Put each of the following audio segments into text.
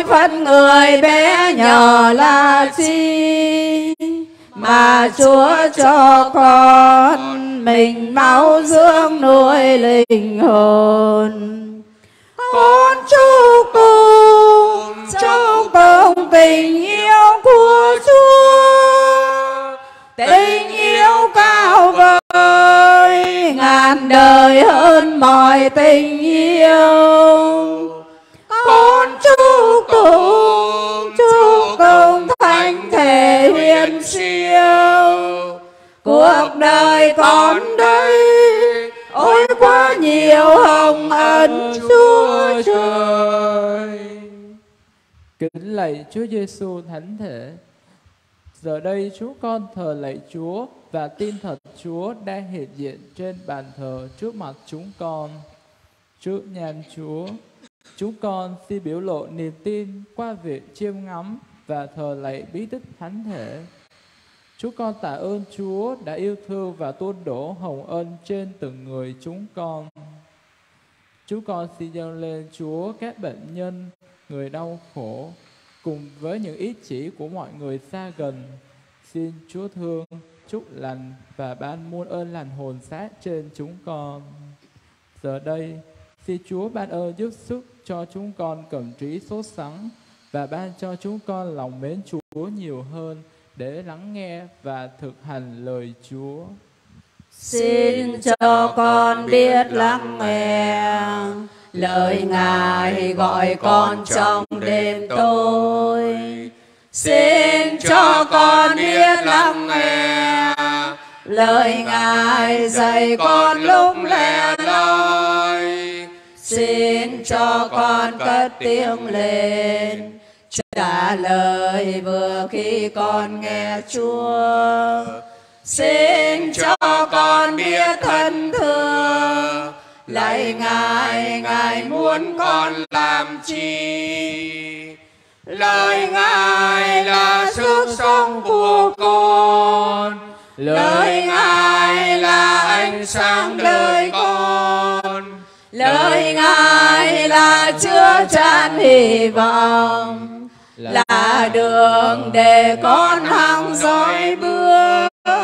phận người bé nhỏ là chi, mà Chúa cho con mình máu dưỡng nuôi linh hồn. Con chúc cùng tình yêu của Chúa, tình yêu cao vời ngàn đời hơn mọi tình yêu. Con chúc cùng thánh thể hiền siêu, cuộc đời con đây ôi quá nhiều hồng ân Chúa trời. Kính lạy Chúa Giêsu thánh thể. Giờ đây chúng con thờ lạy Chúa và tin thật Chúa đang hiện diện trên bàn thờ trước mặt chúng con. Trước nhan Chúa, chúng con xin biểu lộ niềm tin qua việc chiêm ngắm và thờ lạy bí tích thánh thể. Chúng con tạ ơn Chúa đã yêu thương và tuôn đổ hồng ân trên từng người chúng con. Chúng con xin dâng lên Chúa các bệnh nhân, người đau khổ, cùng với những ý chỉ của mọi người xa gần. Xin Chúa thương, chúc lành và ban muôn ơn lành hồn xác trên chúng con. Giờ đây, xin Chúa ban ơn giúp sức cho chúng con cẩm trí sốt sắng và ban cho chúng con lòng mến Chúa nhiều hơn để lắng nghe và thực hành lời Chúa. Xin cho con biết lắng nghe lời Ngài gọi con trong đêm tối. Xin cho con biết lắng nghe lời Ngài dạy con lúc lẻ loi. Xin cho con cất tiếng lên trả lời vừa khi con nghe Chúa. Xin cho con biết thân thương lạy Ngài, Ngài muốn con làm chi? Lời Ngài là sức sống của con, lời Ngài là ánh sáng đời con, lời Ngài là chứa chan hy vọng, là đường để con hăng dõi bước.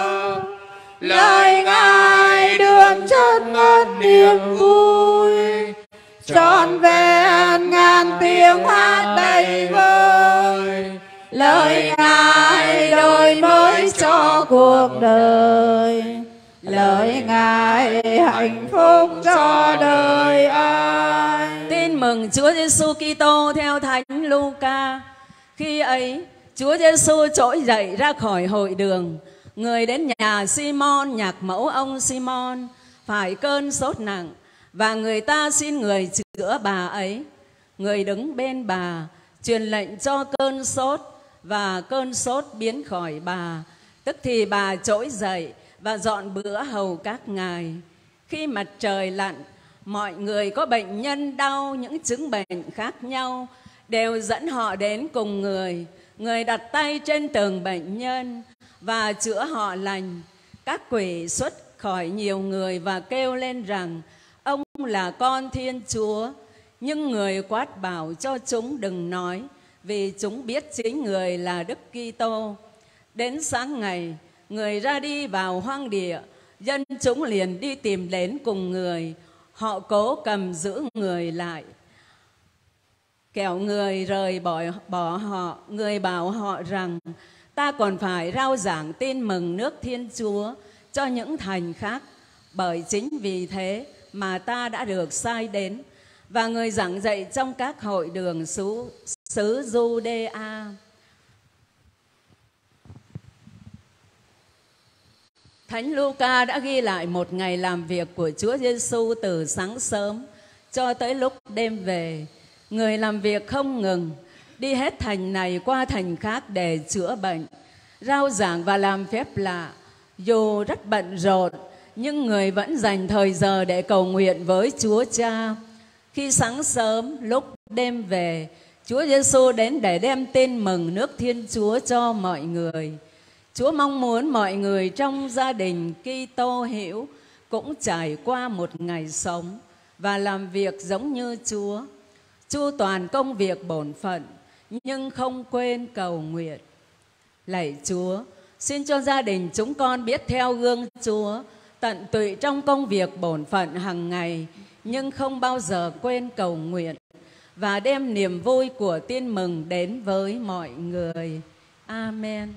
Lời Ngài đường chân ngân niềm vui, trọn vẹn ngàn tiếng hát đầy vơi. Lời Ngài đổi mới cho cuộc đời, lời Ngài hạnh phúc cho đời ai. Tin mừng Chúa Giêsu Kitô theo Thánh Luca. Khi ấy, Chúa Giêsu trỗi dậy ra khỏi hội đường, người đến nhà Simon nhạc mẫu ông Simon phải cơn sốt nặng, và người ta xin người chữa bà ấy. Người đứng bên bà truyền lệnh cho cơn sốt, và cơn sốt biến khỏi bà. Tức thì bà trỗi dậy và dọn bữa hầu các ngài. Khi mặt trời lặn, mọi người có bệnh nhân đau những chứng bệnh khác nhau đều dẫn họ đến cùng người. Người đặt tay trên từng bệnh nhân và chữa họ lành. Các quỷ xuất khỏi nhiều người và kêu lên rằng ông là con Thiên Chúa. Nhưng người quát bảo cho chúng đừng nói, vì chúng biết chính người là Đức Kitô. Đến sáng ngày, người ra đi vào hoang địa, dân chúng liền đi tìm đến cùng người. Họ cố cầm giữ người lại, kẻo người rời bỏ họ. Người bảo họ rằng ta còn phải rao giảng tin mừng nước Thiên Chúa cho những thành khác, bởi chính vì thế mà ta đã được sai đến. Và người giảng dạy trong các hội đường xứ Giu-đê-a. Thánh Luca đã ghi lại một ngày làm việc của Chúa Giêsu từ sáng sớm cho tới lúc đêm về. Người làm việc không ngừng, đi hết thành này qua thành khác để chữa bệnh, rao giảng và làm phép lạ. Dù rất bận rộn, nhưng người vẫn dành thời giờ để cầu nguyện với Chúa Cha. Khi sáng sớm, lúc đêm về, Chúa Giêsu đến để đem tin mừng nước Thiên Chúa cho mọi người. Chúa mong muốn mọi người trong gia đình Kitô hữu cũng trải qua một ngày sống và làm việc giống như Chúa, chu toàn công việc bổn phận, nhưng không quên cầu nguyện. Lạy Chúa, xin cho gia đình chúng con biết theo gương Chúa, tận tụy trong công việc bổn phận hàng ngày, nhưng không bao giờ quên cầu nguyện và đem niềm vui của tin mừng đến với mọi người. Amen.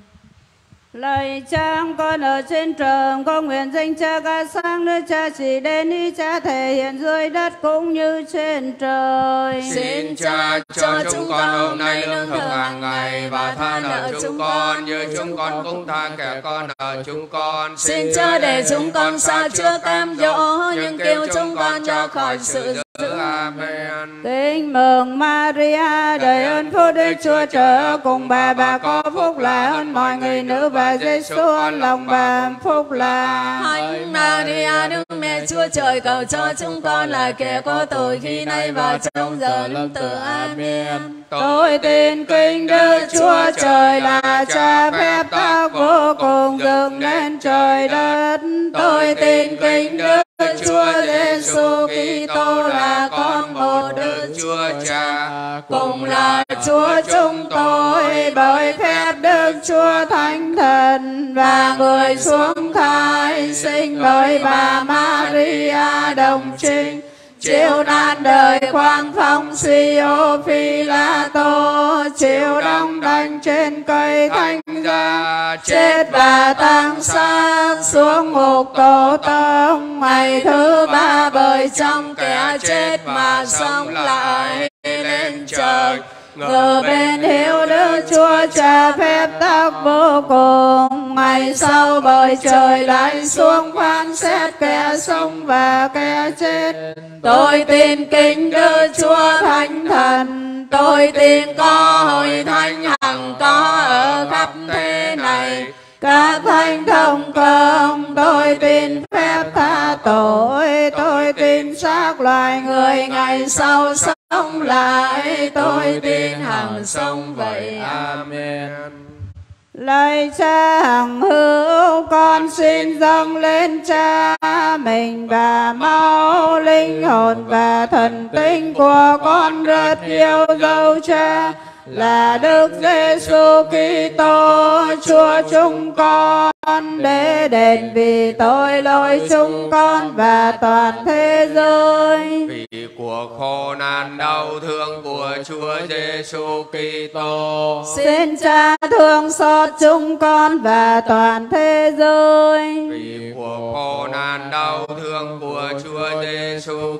Lạy Cha con ở trên trời, con nguyện danh Cha ca sáng, nước Cha chỉ đến, ý Cha thể hiện dưới đất cũng như trên trời. Xin Cha cho chúng con hôm nay lương thực hàng ngày, và tha nợ chúng con như chúng con cũng tha kẻ con nợ chúng con. Xin Cha để chúng con xa chưa cam dỗ, nhưng kêu chúng con cho khỏi sự dữ. Amen. Kính mừng Maria, đầy ơn phúc Đức Chúa Trời cùng bà có phúc lạ hơn mọi người nữ, và Giêsu an lòng bà phúc là. Thánh Maria, Đức Mẹ Chúa Trời, cầu cho chúng con là kẻ có tội khi nay và trong giờ lâm tử. Amen. Tôi tin kính Đức Chúa Trời là Cha phép tác vô cùng dựng nên trời đất. Tôi tin kính Đức Chúa Giêsu Kitô là con một Đức Chúa Cha, cùng là Chúa chúng tôi, bởi phép Đức Chúa Thánh Thần, và người xuống thai sinh bởi bà Maria đồng trinh, chịu nạn đời khoan phong Sio Phi-la-tô, chịu đóng đinh trên cây thánh giá, chết và táng xác, xuống ngục tổ tông, ngày thứ ba bởi trong kẻ chết mà sống lại lên trời, ngự bên hữu Đức Chúa Cha phép tác vô cùng, ngày sau bởi trời lại xuống phán xét kẻ sống và kẻ chết. Tôi tin kính Đức Chúa Thánh Thần, tôi tin có hội thánh hằng có ở khắp thế này, các thánh thông công. Tôi tin phép tha tội, tôi tin xác loài người ngày sau sống lại, tôi tin hằng sống vậy. Amen. Lạy Cha hằng hữu, con xin dâng lên Cha mình và máu, linh hồn và thần tinh của con rất yêu dấu Cha là Đức Giêsu Kitô Chúa chúng con, để đền vì tội lỗi chúng con và toàn thế giới. Vì cuộc khổ nạn đau thương của Chúa Giêsu Kitô, xin Cha thương xót chúng con và toàn thế giới. Vì cuộc khổ nạn đau thương của Chúa Giêsu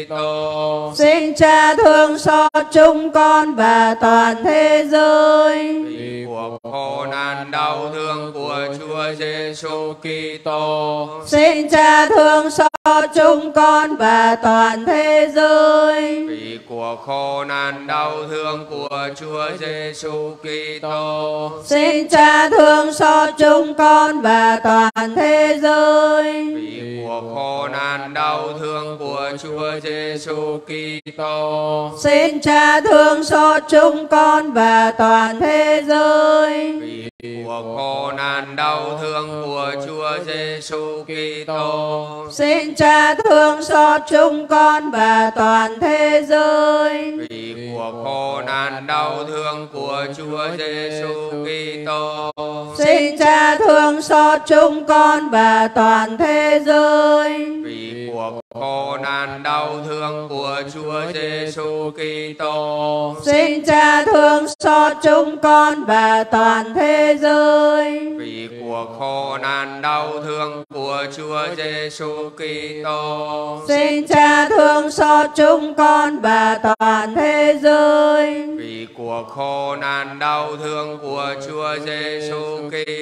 Kitô, xin Cha thương xót chúng con và toàn thế giới. Vì cuộc khổ nạn đau thương của Chúa Giêsu Kitô, xin Cha thương xót chúng con và toàn thế giới. Vì cuộc khổ nạn đau thương của Chúa Giêsu Kitô, xin Cha thương xót chúng con và toàn thế giới. Vì cuộc khổ nạn đau thương của Chúa Giêsu Kitô, xin Cha thương xót chúng con và toàn thế giới. Vì cuộc khổ nạn đau thương của Chúa Giêsu Kitô, xin Cha thương xót chúng con và toàn thế giới. Vì cuộc khổ nạn đau thương của Chúa Giêsu Kitô, xin Cha thương xót chúng con và toàn thế giới. Vì cuộc khổ nạn đau thương của Chúa Giêsu Kitô, xin Cha thương xót chúng con và toàn thế giới. Vì cuộc khổ nạn đau thương của Chúa Giêsu Kitô, xin Cha thương xót chúng con và toàn thế giới. Vì cuộc khổ nạn đau thương của Chúa Giêsu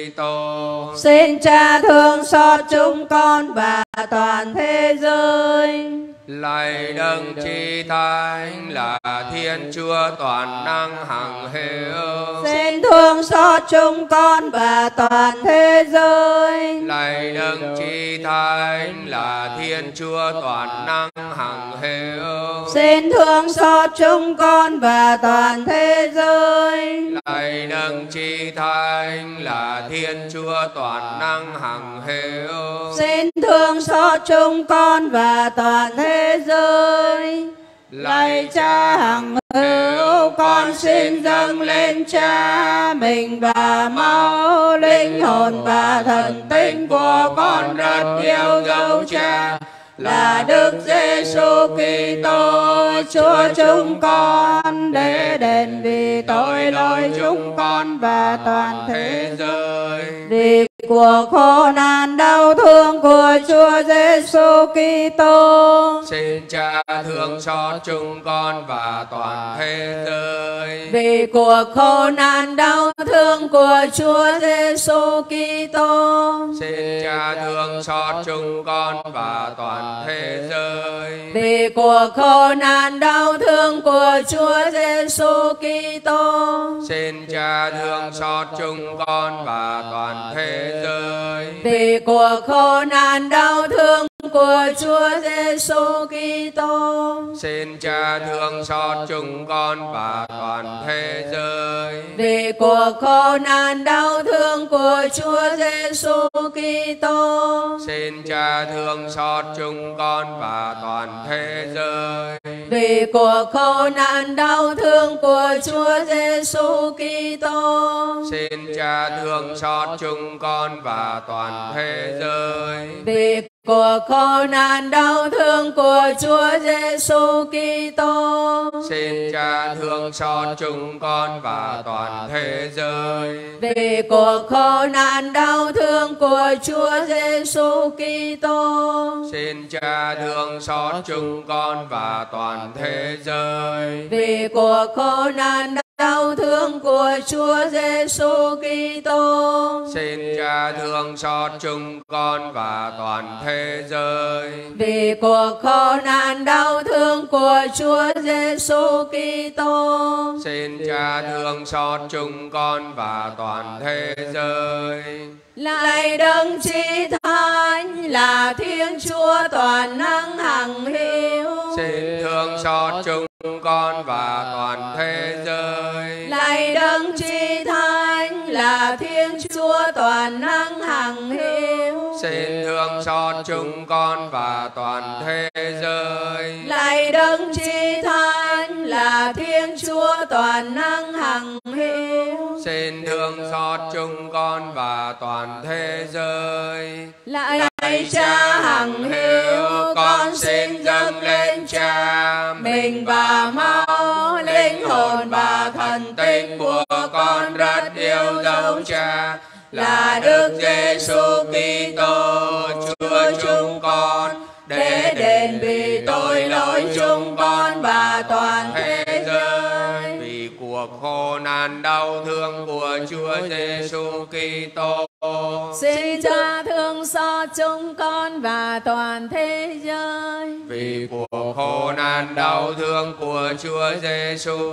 Kitô, xin Cha thương xót chúng con và toàn thế giới. Lạy Đấng Chí Thánh là Thiên Chúa toàn năng hằng hữu, xin thương xót chúng con và toàn thế giới. Lạy Đấng Chí Thánh là Thiên Chúa toàn năng hằng hữu, xin thương xót chúng con và toàn thế giới. Lạy Đấng Chí Thánh là Thiên Chúa toàn năng hằng hữu, xin thương xót chúng con và toàn thế giới. Lạy Cha hằng hữu, con xin dâng lên Cha mình và máu, linh hồn và thần tinh của con rất yêu dấu Cha là Đức Giêsu Kitô Chúa chúng con, để đền vì tội lỗi chúng con và toàn thế giới. Vì cuộc khổ nạn đau thương của Chúa Giêsu Kitô, xin Cha thương xót chúng con và toàn thế giới. vì cuộc khổ nạn đau thương của Chúa Giêsu Kitô, xin Cha thương xót chúng con và toàn thế giới. vì cuộc khổ nạn đau thương của Chúa Giêsu Kitô, xin Cha thương xót chúng con và toàn thế giới. vì cuộc khổ nạn đau thương của Chúa Giêsu Kitô, xin Cha thương xót chúng con và toàn thế giới. vì cuộc khổ nạn đau thương của Chúa Giêsu Kitô, xin Cha thương xót chúng con và toàn thế giới. vì cuộc khổ nạn đau thương của Chúa Giêsu Kitô, xin Cha thương xót chúng con và toàn thế giới. vì cuộc khổ nạn đau thương của Chúa Giêsu Kitô, xin Cha thương xót chúng con và toàn thế giới. vì cuộc khổ nạn đau thương của Chúa Giêsu Kitô, xin Cha thương xót chúng con và toàn thế giới. vì cuộc khổ nạn đau thương của Chúa Giêsu Kitô, xin Cha thương xót chúng con và toàn thế giới. vì cuộc khổ nạn đau thương của Chúa Giêsu Kitô, xin Cha thương xót chúng con và toàn thế giới. lạy Đấng Chí Thánh là Thiên Chúa toàn năng hằng hiếu, xin thương xót chúng con và toàn thế giới. lạy Đấng Chí Thánh là Thiên Chúa toàn năng hằng hiếu, xin thương xót chúng con và toàn thế giới. lạy Đấng Chí Thánh là Thiên Chúa toàn năng hằng hiếu, xin thương xót chúng con và toàn thế giới. lạy Cha hằng hiếu, con xin dâng lên Cha mình và máu, linh hồn và thần tinh của con rất yêu dấu Cha là Đức Giêsu Kitô Chúa chúng con, để đền vì tội lỗi chúng con và toàn thế giới. Vì cuộc khổ nạn đau thương của Chúa Giêsu Kitô, xin Cha thương xót chúng con và toàn thế giới. vì cuộc khổ nạn đau thương của Chúa Giêsu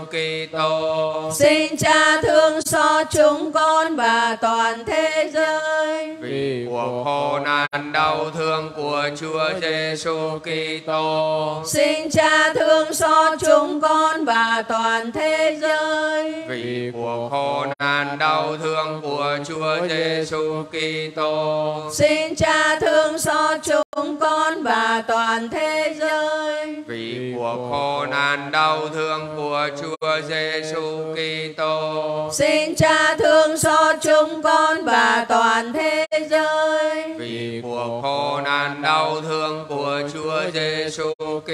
Kitô, xin Cha thương xót chúng con và toàn thế giới. vì cuộc khổ nạn đau thương của Chúa Giêsu Kitô, xin Cha thương xót chúng con và toàn thế giới. vì cuộc khổ nạn đau thương của Chúa Giêsu Kitô, xin Cha thương xót chúng con và toàn thế giới. vì cuộc khổ nạn đau thương của Chúa Giêsu Kitô, xin Cha thương xót chúng con và toàn thế giới. vì cuộc khổ nạn đau thương của Chúa Giêsu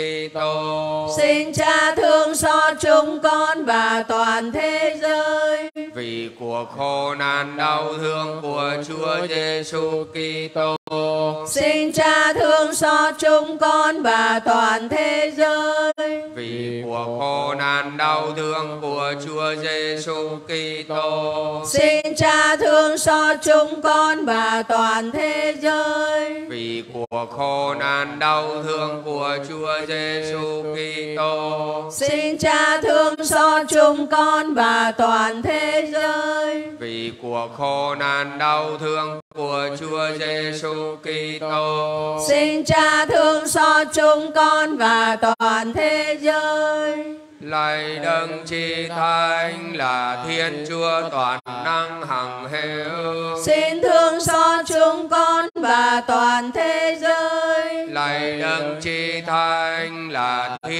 Kitô, xin Cha thương xót chúng con và toàn thế giới. vì cuộc khổ nạn đau thương của Chúa Giêsu Kitô, xin Cha thương xót chúng con và toàn thế giới. vì cuộc khổ nạn đau thương của Chúa Giêsu Kitô, xin Cha thương xót chúng con và toàn thế giới. vì cuộc khổ nạn đau thương của Chúa Giêsu Kitô, xin Cha thương xót chúng con và toàn thế giới. vì cuộc khổ nạn đau thương của Chúa Giêsu Kitô, xin Cha thương xót chúng con và toàn thế giới. lạy Đấng Chí Thánh là Thiên Chúa toàn năng hằng hiếu, xin thương xót chúng con và toàn thế giới. lạy Đấng Chí Thánh là Thiên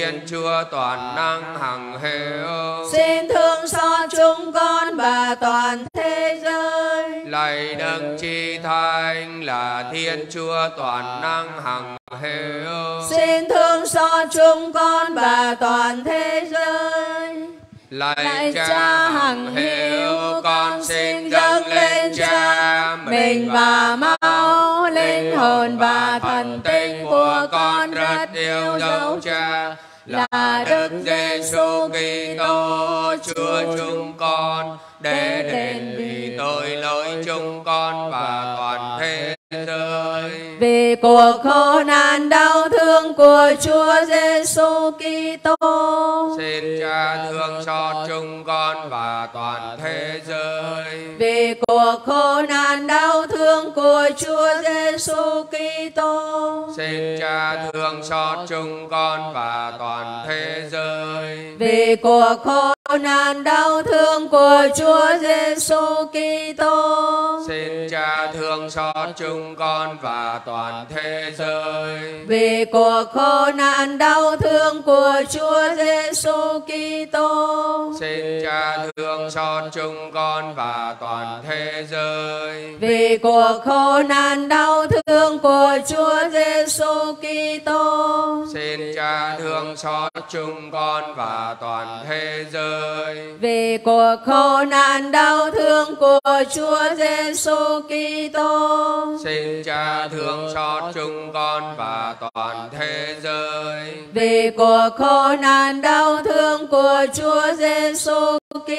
Thiên Chúa toàn năng hằng hữu. Xin thương xót chúng con và toàn thế giới. Lạy Đấng Chí Thánh là Thiên Chúa toàn năng hằng hữu. Xin thương xót chúng con và toàn thế giới. Lạy Cha hằng hữu, con xin dâng lên Cha mình và máu, linh hồn và thần tinh của con rất yêu dấu Cha là Đức Giêsu Kitô Chúa chúng con, để đền vì tội lỗi chúng con và toàn thế giới. Vì cuộc khổ nạn đau thương của Chúa Giêsu Kitô, xin Cha thương xót chúng con và toàn thế giới. Vì cuộc khổ nạn đau thương của Chúa Giêsu Kitô, xin Cha thương xót chúng con và toàn thế giới. Vì cuộc khổ nạn đau thương của Chúa Giêsu Kitô, xin Cha thương xót chúng con và toàn thế giới. Vì cuộc khổ nạn đau thương của Chúa Giêsu Kitô, xin Cha thương xót chúng con và toàn thế giới. Vì cuộc khổ nạn đau thương của Chúa Giêsu Kitô, xin Cha thương xót chúng con và toàn thế giới. Vì cuộc khổ nạn đau thương của Chúa Giêsu Kitô, xin Cha thương xót chúng con và toàn thế giới. Vì cuộc khổ nạn đau thương của Chúa Giêsu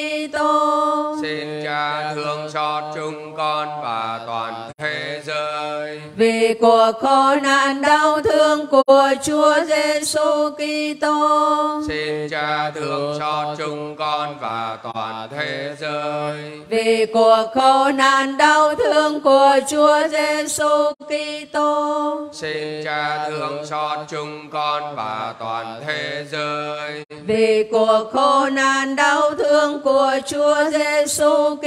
Kitô, xin Cha thương xót chúng con và toàn thế giới. Vì cuộc khổ nạn đau thương của Chúa Giêsu Kitô, xin Cha thương xót chúng con và toàn thế giới. Vì cuộc khổ nạn đau thương của Chúa Giêsu Kitô, xin Cha thương xót chúng con và toàn thế giới. Vì cuộc khổ nạn đau thương của Chúa Giêsu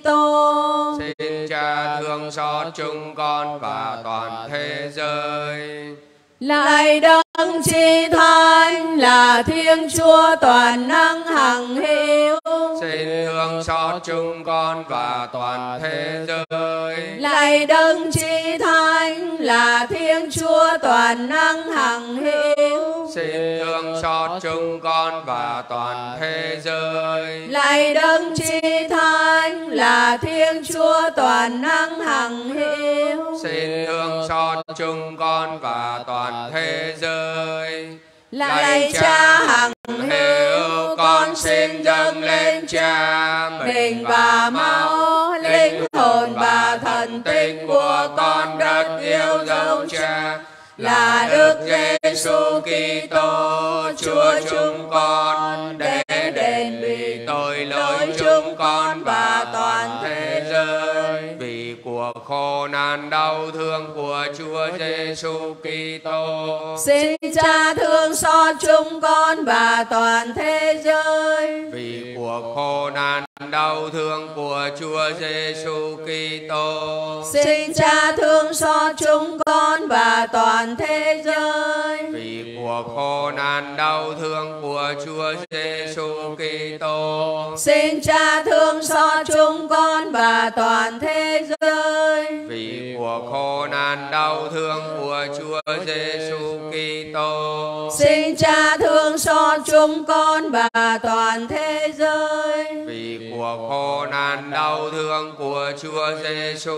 Kitô, xin Cha thương xót chúng con và toàn thế giới. Lạy Đấng Chí Thánh là Thiên Chúa toàn năng hằng hữu, xin thương xót chúng con và toàn thế giới. Lạy Đấng Chí Thánh là Thiên Chúa toàn năng hằng hữu, xin thương xót chúng con và toàn thế giới. Lạy Đấng Chí Thánh là Thiên Chúa toàn năng hằng hữu, xin thương xót chúng con và toàn thế giới. Lạy Cha hằng hữu, con xin dâng lên Cha mình và máu, linh hồn và thần tinh của con rất yêu dấu Cha là Đức Giêsu Kitô Chúa chúng con, để đền vì tội lỗi chúng con và toàn thế giới. Vì cuộc khổ nạn đau thương của Chúa Giêsu Kitô, xin Cha thương xót chúng con và toàn thế giới. Vì cuộc khổ nạn đau thương của Chúa Giêsu Kitô, xin Cha thương xót chúng con và toàn thế giới. Vì cuộc khổ nạn đau thương của Chúa Giêsu Kitô, xin Cha thương xót chúng con và toàn thế giới. Vì cuộc khổ nạn đau thương của Chúa Giêsu Kitô, xin Cha thương xót chúng con và toàn thế giới. Vì cuộc khổ nạn đau thương của Chúa Giêsu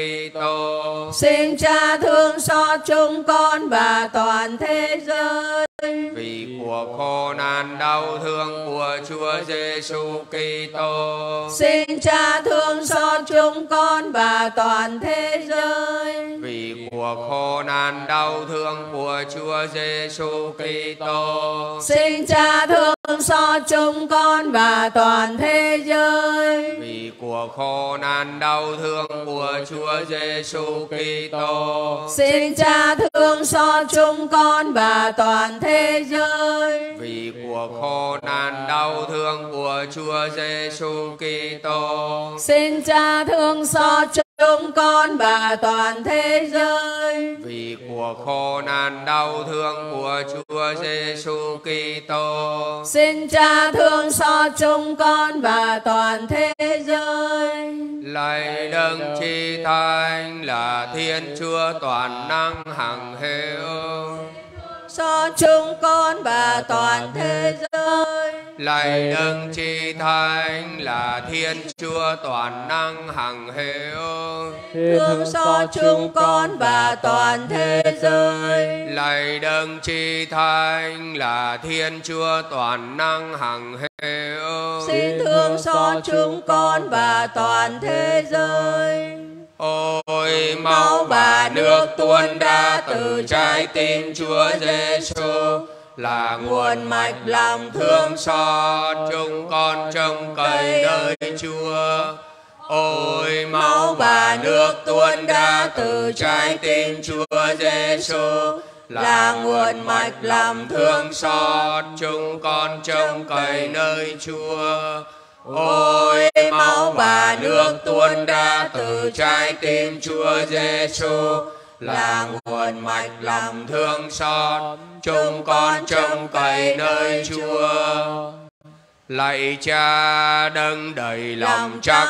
Kitô, xin Cha thương xót chúng con và toàn thế giới. Vì cuộc khổ nạn đau thương của Chúa Giêsu Kitô, xin Cha thương xót chúng con và toàn thế giới. Vì cuộc khổ nạn đau thương của Chúa Giêsu Kitô, xin Cha thương xót chúng con và toàn thế giới. Vì cuộc khổ nạn đau thương của Chúa Giêsu Kitô, xin Cha thương xót chúng con và toàn thế giới. Vì cuộc khổ nạn đau thương của Chúa Giêsu Kitô, xin Cha thương xót chúng con và toàn thế giới. Vì của khổ nạn đau thương của Chúa Giêsu Kitô, xin Cha thương xót chúng con và toàn thế giới. lạy Đấng Chi Thánh là Thiên Chúa toàn năng hằng hữu, xót chúng con và toàn thế giới. lạy Đấng Chi Thánh là Thiên Chúa toàn năng hằng hữu, thương xót chúng con và toàn thế giới. lạy Đấng Chi Thánh là Thiên Chúa toàn năng hằng hữu, xin thương xót chúng con và toàn thế giới. ôi máu và nước tuôn ra từ trái tim Chúa Giêsu là nguồn mạch lòng thương xót, chúng con trông cậy nơi Chúa. Ôi máu và nước tuôn ra từ trái tim Chúa Giêsu là nguồn mạch lòng thương xót, chúng con trông cậy nơi Chúa. Ôi máu và nước tuôn ra từ trái tim Chúa Giêsu là nguồn mạch lòng thương xót, chúng con trông cậy nơi Chúa. Lạy Cha Đấng đầy lòng trắc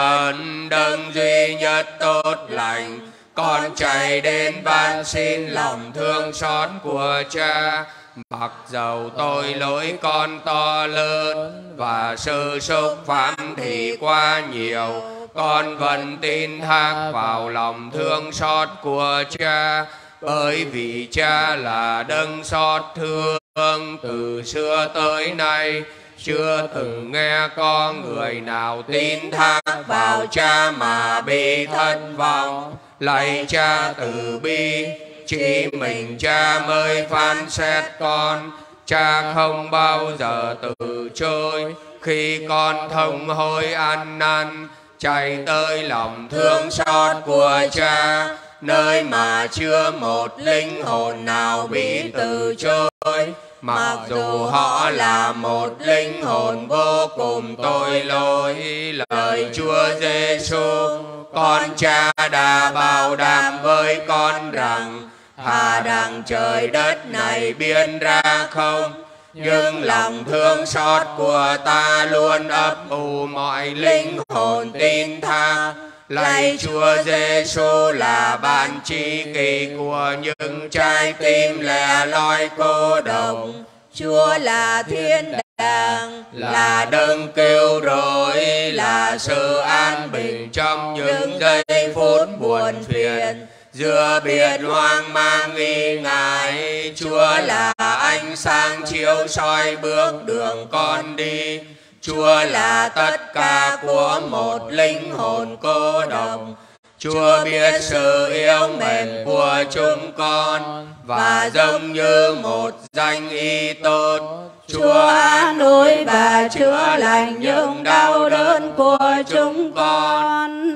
ẩn, Đấng duy nhất tốt lành, con chạy đến van xin lòng thương xót của Cha. Mặc dầu tội lỗi con to lớn và sự xúc phạm thì quá nhiều, con vẫn tin thác vào lòng thương xót của Cha, bởi vì Cha là Đấng xót thương từ xưa tới nay. Chưa từng nghe có người nào tin thác vào Cha mà bị thất vọng. Lạy Cha từ bi, chỉ mình Cha mới phán xét con. Cha không bao giờ từ chối khi con thông hối ăn năn, chạy tới lòng thương xót của Cha, nơi mà chưa một linh hồn nào bị từ chối. Mặc dù họ là một linh hồn vô cùng tội lỗi, lời Chúa Giêsu con Cha đã bảo đảm với con rằng thà rằng trời đất này biến ra không, nhưng lòng thương xót của ta luôn ấp ủ mọi linh hồn tin tha. Lạy Chúa Giêsu là bạn tri kỷ của những trái tim lẻ loi cô độc. Chúa là thiên đàng, là Đấng cứu rỗi, là sự an bình trong những giây phút buồn phiền. Giữa biển hoang mang nghi ngại, Chúa là ánh sáng chiếu soi bước đường con đi. Chúa là tất cả của một linh hồn cô độc. Chúa biết sự yêu mến của chúng con, và giống như một danh y tốt, Chúa an ủi và chữa lành những đau đớn của chúng con.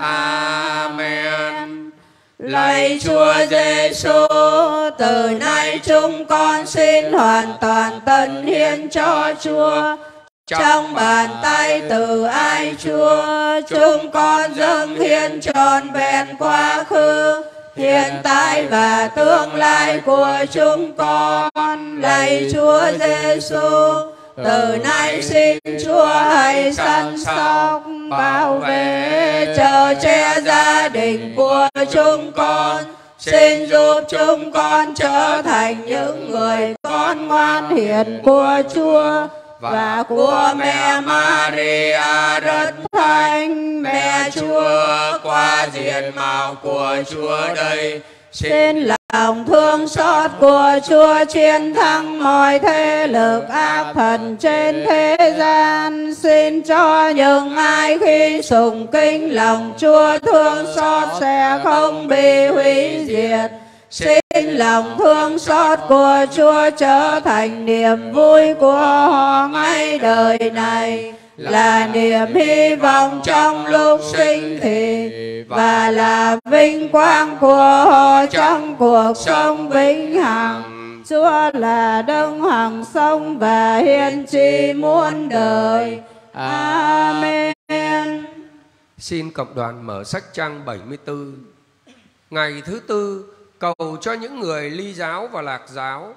Amen. Lạy Chúa Giêsu, từ nay chúng con xin hoàn toàn tận hiến cho Chúa. Trong bàn tay từ ai Chúa, chúng con dâng hiến trọn vẹn quá khứ, hiện tại và tương lai của chúng con. Lạy Chúa Giêsu, từ nay xin Chúa hãy săn sóc, bảo vệ, chở che gia đình của chúng con. Xin giúp chúng con trở thành những người con ngoan hiền của Chúa và của mẹ Maria rất thánh, mẹ Chúa qua diện mạo của Chúa đây. Xin lòng thương xót của Chúa chiến thắng mọi thế lực ác thần trên thế gian. Xin cho những ai khi sùng kính lòng Chúa thương xót sẽ không bị hủy diệt. Xin lòng thương xót của Chúa trở thành niềm vui của họ ngay đời này, là niềm hy vọng trong lúc sinh thì, và là vinh quang của họ trong cuộc sống vĩnh hằng. Chúa là Đấng hằng sống và hiền trị muôn đời. Amen. Xin cộng đoàn mở sách trang 74. Ngày thứ tư, cầu cho những người ly giáo và lạc giáo.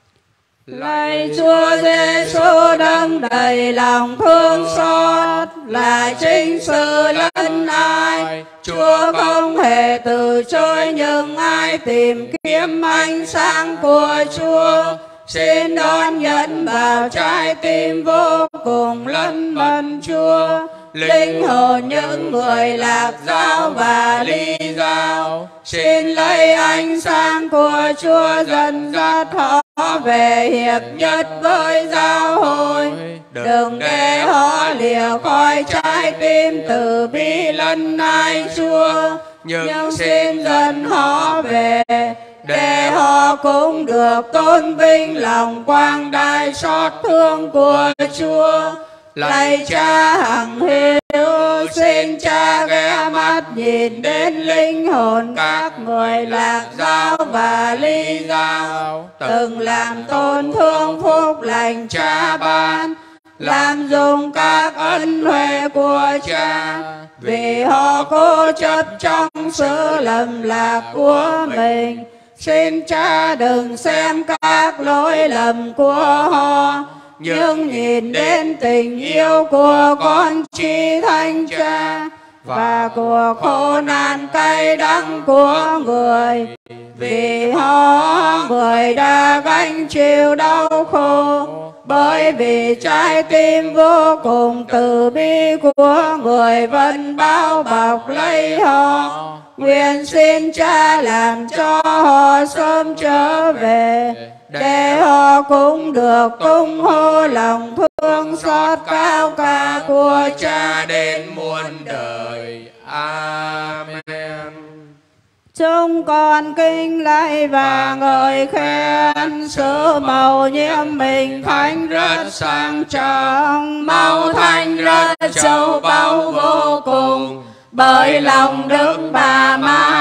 Lạy Chúa Giêsu đấng đầy lòng thương xót, là chính sự lân ai. Chúa không hề từ chối những ai tìm kiếm ánh sáng của Chúa. Xin đón nhận vào trái tim vô cùng lân mẫn Chúa. Linh hồn những người lạc giáo và ly giáo, xin lấy ánh sáng của Chúa dẫn dắt họ về hiệp nhất với giáo hội. Đừng để họ lìa khỏi trái tim từ bi lân ái Chúa, nhưng xin dẫn họ về để họ cũng được tôn vinh lòng quang đại xót thương của Chúa. Lạy Cha hằng hiếu, xin Cha ghé mắt nhìn đến linh hồn các người lạc giáo và ly giáo, từng làm tổn thương phúc lành Cha ban, làm dùng các ân huệ của Cha, vì họ cố chấp trong sự lầm lạc của mình. Xin Cha đừng xem các lỗi lầm của họ, nhưng nhìn đến tình yêu của con chi Thánh Cha và của khổ nạn cay đắng của người, vì họ người đã gánh chịu đau khổ, bởi vì trái tim vô cùng từ bi của người vẫn bao bọc lấy họ. Nguyện xin Cha làm cho họ sớm trở về, để họ cũng được tung hô lòng thương xót cao cả của Cha đến muôn đời. Amen. Chúng con kính lạy và ngợi khen sự mầu nhiệm mình thánh rất sang trọng, màu thánh rất châu báu vô cùng, bởi lòng Đức Bà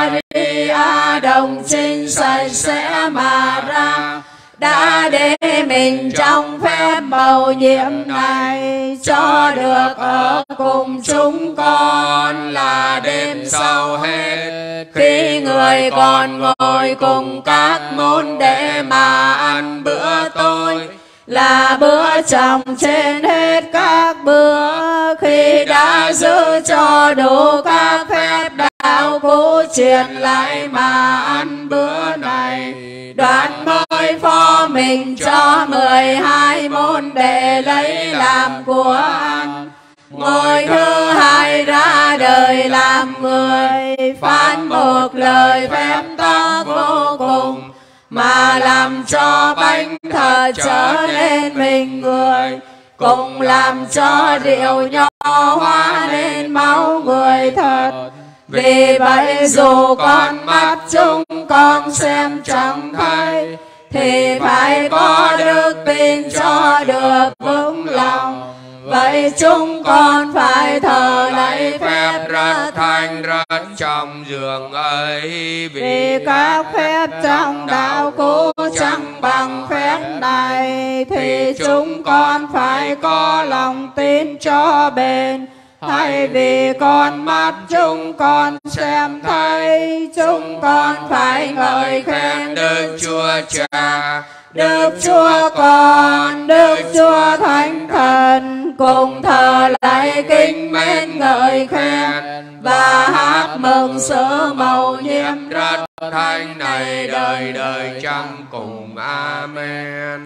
Maria đồng trinh sạch sẽ mà ra, đã để mình trong phép mầu nhiệm này, cho được ở cùng chúng con là đêm sau hết, khi người còn ngồi cùng các môn đệ mà ăn bữa tối, là bữa trọng trên hết các bữa, khi đã giữ cho đủ các phép đạo cũ truyền lại mà ăn bữa này. Đoạn mới phó mình cho 12 môn đệ lấy làm của ăn. Ngôi thứ hai ra đời làm người, phán một lời phép tắc vô cùng, mà làm cho bánh thờ trở lên mình người, cùng làm cho rượu nho hóa lên máu người thật. Vì vậy dù con mắt chúng con xem chẳng thấy, thì phải có đức tin cho được vững lòng. Vậy chúng con phải thờ lạy phép rất thanh rất trong giường ấy, vì các phép trong đạo cũ chẳng bằng phép này, thì chúng con phải có lòng tin cho bền. Thay vì con mắt chúng con xem thấy, chúng con phải ngợi khen Đức Chúa Cha, Đức Chúa Con, Đức Chúa Thánh Thần, cùng thờ lạy kính mến ngợi khen và hát mừng sự mầu nhiệm rất thánh này đời đời chẳng cùng. Amen.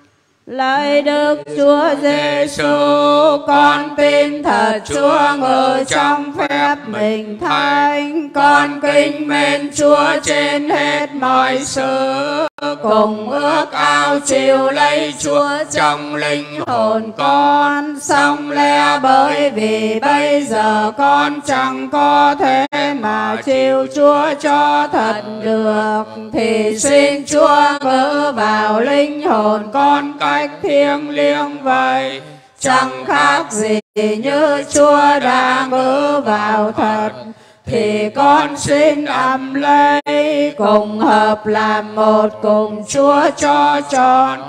Lạy Đức Chúa Giêsu, con tin thật Chúa ngự trong phép mình thánh, con kính mến Chúa trên hết mọi sự, cùng ước ao chịu lấy Chúa trong linh hồn con. Song lẽ bởi vì bây giờ con chẳng có thể mà chịu Chúa cho thật được, thì xin Chúa ngự vào linh hồn con cách thiêng liêng vậy, chẳng khác gì như Chúa đã ngự vào thật. Thì con xin âm lấy cùng hợp làm một cùng Chúa cho trọn,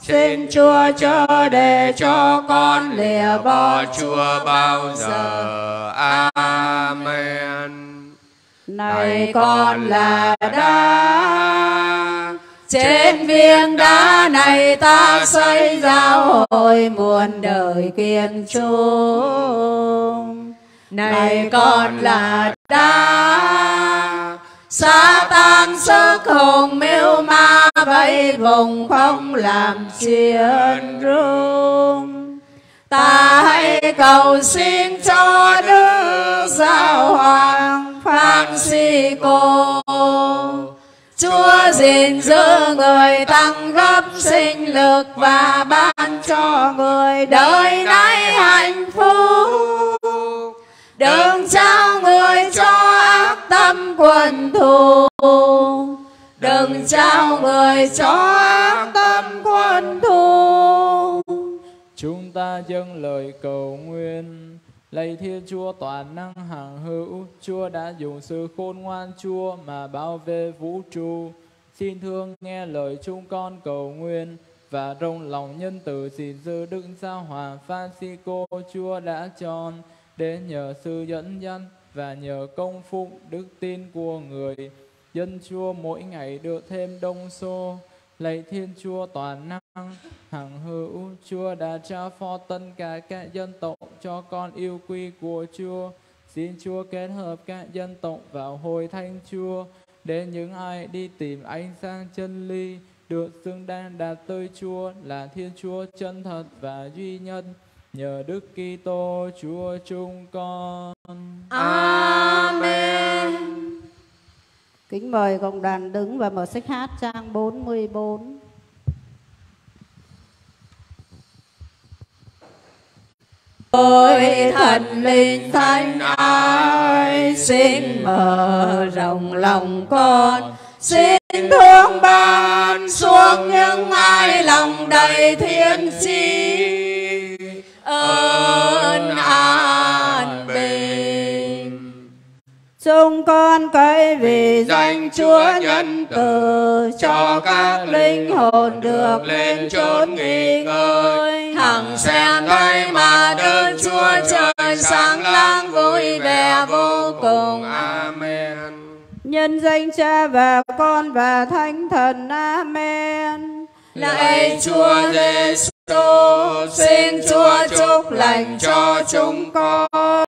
Xin Chúa chớ để cho con lìa bỏ Chúa bao giờ. Amen. Này con là đá, trên viên đá này ta xây giáo hội muôn đời kiên trung. Này con là đá, Sa-tan sức hùng mưu ma vây vùng không làm chuyện rung. Ta hãy cầu xin cho Đức Giáo Hoàng Francisco, Chúa gìn giữ người, tăng gấp sinh lực và ban cho người đời nay hạnh phúc. Đừng trao người cho ác tâm quần thù, đừng trao người cho ác tâm quần thù. Chúng ta dâng lời cầu nguyện. Lạy Thiên Chúa toàn năng hằng hữu, Chúa đã dùng sự khôn ngoan Chúa mà bảo vệ vũ trụ. Xin thương nghe lời chúng con cầu nguyện và rộng lòng nhân từ gìn giữ Đức Giáo Hoàng Francisco Chúa đã chọn, để nhờ sự dẫn dắt và nhờ công phúc đức tin của người, dân Chúa mỗi ngày được thêm đông xô. Lạy Thiên Chúa toàn năng hằng hữu, Chúa đã trao phó tất cả các dân tộc cho con yêu quý của Chúa. Xin Chúa kết hợp các dân tộc vào hội thánh Chúa, để những ai đi tìm ánh sáng chân lý được xứng đáng đạt tới Chúa là Thiên Chúa chân thật và duy nhất. Nhờ Đức Kitô Chúa chúng con. Amen. Kính mời cộng đoàn đứng và mở sách hát trang 44. Ôi thần linh thánh ái, xin mở rộng lòng con, xin thương ban xuống những ai lòng đầy thiên chi ơn an bình. Chúng con cậy vì danh Chúa nhân từ, cho các linh hồn được lên chốn nghỉ ngơi. Hằng xem thấy mà Đức Chúa Trời sáng láng vui vẻ vô cùng. Amen. Nhân danh Cha và Con và Thánh Thần. Amen. Lạy Chúa Giêsu, xin Chúa chúc lành cho chúng con.